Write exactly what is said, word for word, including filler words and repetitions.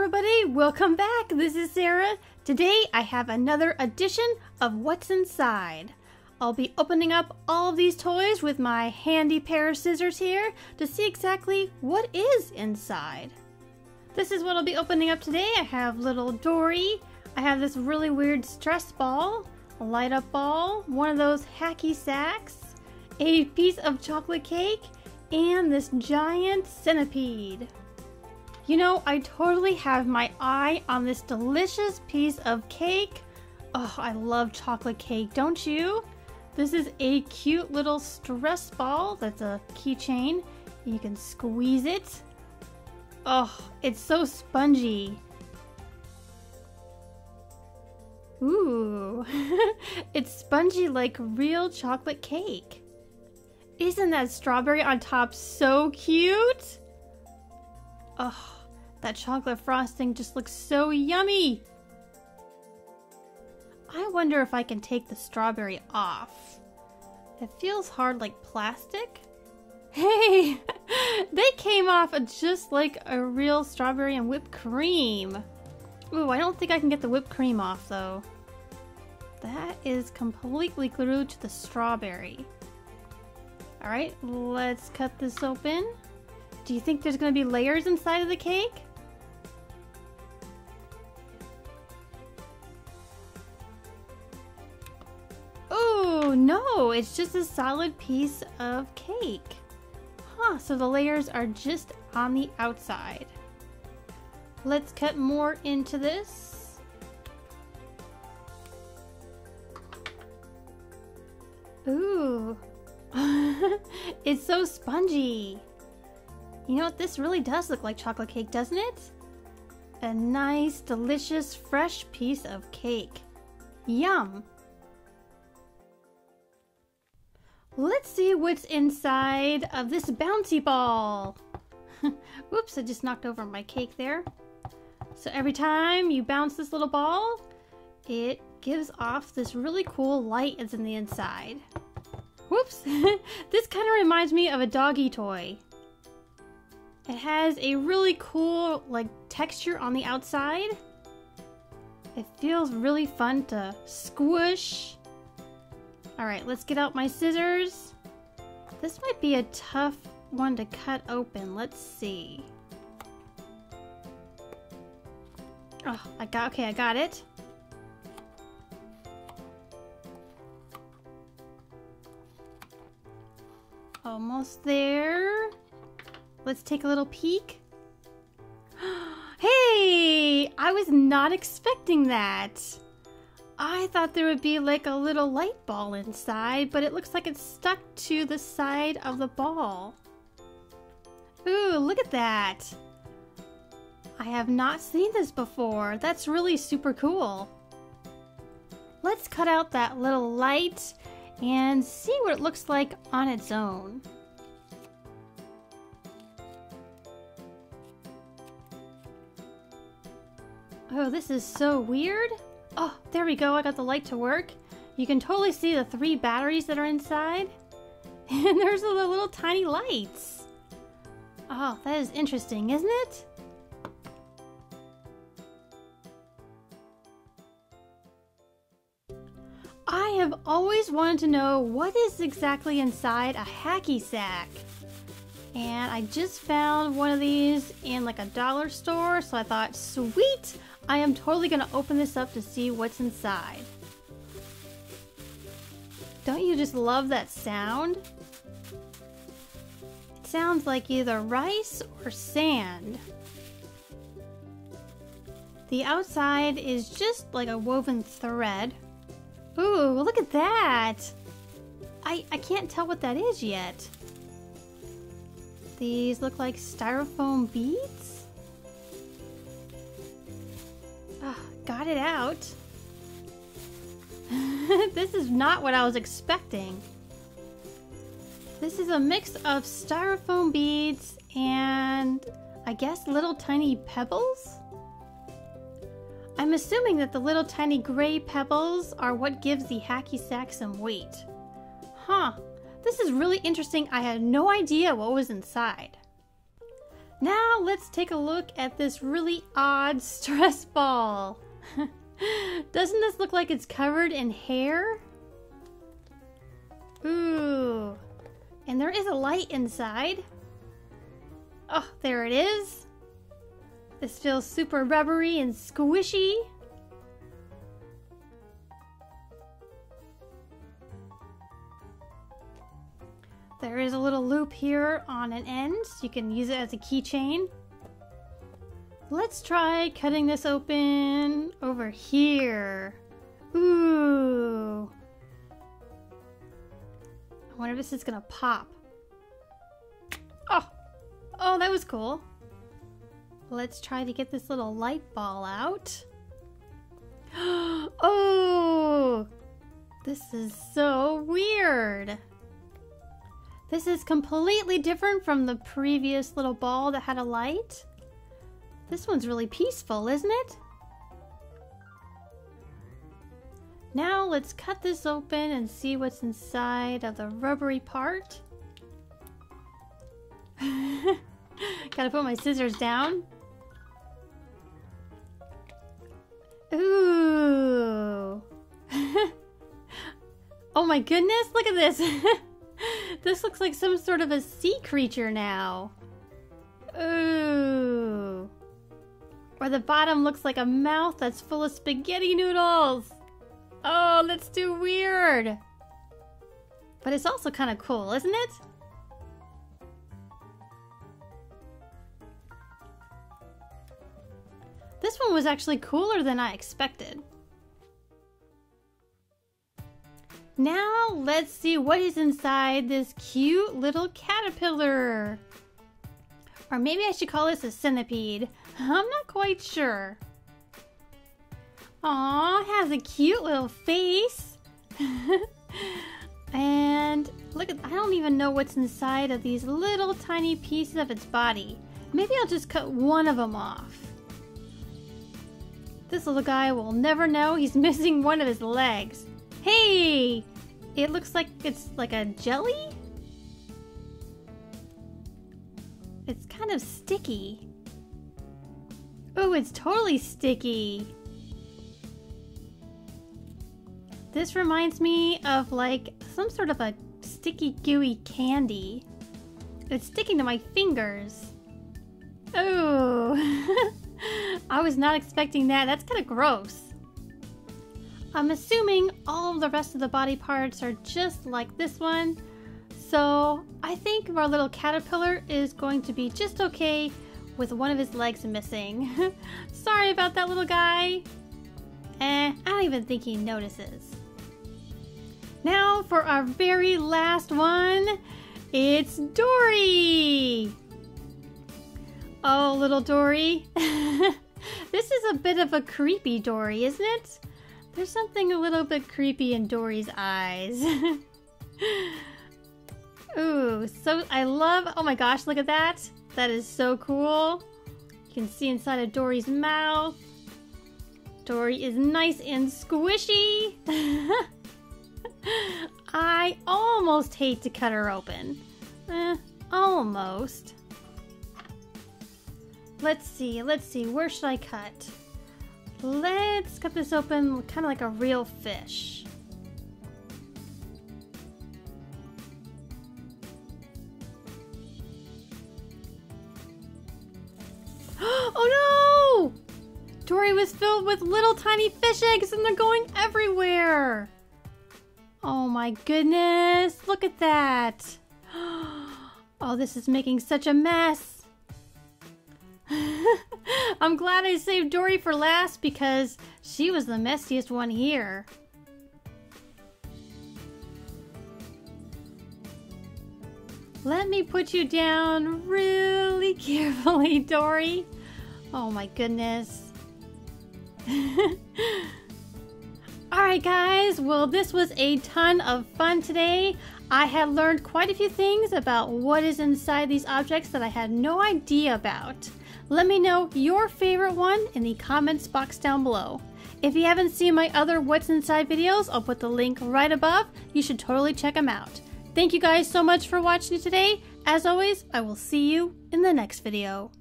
everybody, welcome back. This is Sarah. Today I have another edition of What's Inside. I'll be opening up all of these toys with my handy pair of scissors here to see exactly what is inside. This is what I'll be opening up today. I have little Dory. I have this really weird stress ball, a light up ball, one of those hacky sacks, a piece of chocolate cake, and this giant centipede. You know, I totally have my eye on this delicious piece of cake. Oh, I love chocolate cake, don't you? This is a cute little stress ball that's a keychain. You can squeeze it. Oh, it's so spongy. Ooh, it's spongy like real chocolate cake. Isn't that strawberry on top so cute? Oh, that chocolate frosting just looks so yummy. I wonder if I can take the strawberry off. It feels hard like plastic. Hey, they came off just like a real strawberry and whipped cream. Ooh, I don't think I can get the whipped cream off though. That is completely glued to the strawberry. All right, let's cut this open. Do you think there's going to be layers inside of the cake? Oh, no, it's just a solid piece of cake. Huh, so the layers are just on the outside. Let's cut more into this. Ooh, it's so spongy. You know what? This really does look like chocolate cake, doesn't it? A nice, delicious, fresh piece of cake. Yum! Let's see what's inside of this bouncy ball. Whoops, I just knocked over my cake there. So every time you bounce this little ball, it gives off this really cool light that's in the inside. Whoops! This kind of reminds me of a doggy toy. It has a really cool like texture on the outside. It feels really fun to squish. Alright, let's get out my scissors. This might be a tough one to cut open. Let's see. Oh, I got, okay, I got it. Almost there. Let's take a little peek. Hey, I was not expecting that. I thought there would be like a little light ball inside, but it looks like it's stuck to the side of the ball. Ooh, look at that. I have not seen this before. That's really super cool. Let's cut out that little light and see what it looks like on its own. Oh, this is so weird. Oh, there we go. I got the light to work. You can totally see the three batteries that are inside. And there's the little tiny lights. Oh, that is interesting, isn't it? I have always wanted to know what is exactly inside a hacky sack. And I just found one of these in like a dollar store, so I thought, sweet! I am totally gonna open this up to see what's inside. Don't you just love that sound? It sounds like either rice or sand. The outside is just like a woven thread. Ooh, look at that! I, I can't tell what that is yet. These look like styrofoam beads? Oh, got it out. This is not what I was expecting. This is a mix of styrofoam beads and I guess little tiny pebbles? I'm assuming that the little tiny gray pebbles are what gives the hacky sack some weight. Huh. This is really interesting. I had no idea what was inside. Now let's take a look at this really odd stress ball. Doesn't this look like it's covered in hair? Ooh. And there is a light inside. Oh, there it is. This feels super rubbery and squishy. There is a little loop here on an end. You can use it as a keychain. Let's try cutting this open over here. Ooh. I wonder if this is gonna pop. Oh, oh, that was cool. Let's try to get this little light ball out. Oh, this is so weird. This is completely different from the previous little ball that had a light. This one's really peaceful, isn't it? Now let's cut this open and see what's inside of the rubbery part. Gotta put my scissors down. Ooh. Oh my goodness, look at this. This looks like some sort of a sea creature now. Ooh. Or the bottom looks like a mouth that's full of spaghetti noodles. Oh, that's too weird. But it's also kind of cool, isn't it? This one was actually cooler than I expected. Now let's see what is inside this cute little caterpillar. Or maybe I should call this a centipede. I'm not quite sure. Aw, it has a cute little face. And look at, I don't even know what's inside of these little tiny pieces of its body. Maybe I'll just cut one of them off. This little guy will never know he's missing one of his legs. Hey! It looks like it's like a jelly? It's kind of sticky. Oh, it's totally sticky. This reminds me of like some sort of a sticky gooey candy. It's sticking to my fingers. Oh, I was not expecting that. That's kind of gross. I'm assuming all of the rest of the body parts are just like this one. So I think our little caterpillar is going to be just okay with one of his legs missing. Sorry about that little guy. Eh, I don't even think he notices. Now for our very last one, it's Dory. Oh, little Dory. This is a bit of a creepy Dory, isn't it? There's something a little bit creepy in Dory's eyes. Ooh, so I love, oh my gosh, look at that. That is so cool. You can see inside of Dory's mouth. Dory is nice and squishy. I almost hate to cut her open. Eh, almost. Let's see, let's see, where should I cut? Let's cut this open kind of like a real fish. Oh no! Dory was filled with little tiny fish eggs and they're going everywhere. Oh my goodness, look at that. Oh, this is making such a mess. I'm glad I saved Dory for last because she was the messiest one here. Let me put you down really carefully, Dory. Oh my goodness. Alright guys, well this was a ton of fun today. I have learned quite a few things about what is inside these objects that I had no idea about. Let me know your favorite one in the comments box down below. If you haven't seen my other What's Inside videos, I'll put the link right above. You should totally check them out. Thank you guys so much for watching today. As always, I will see you in the next video.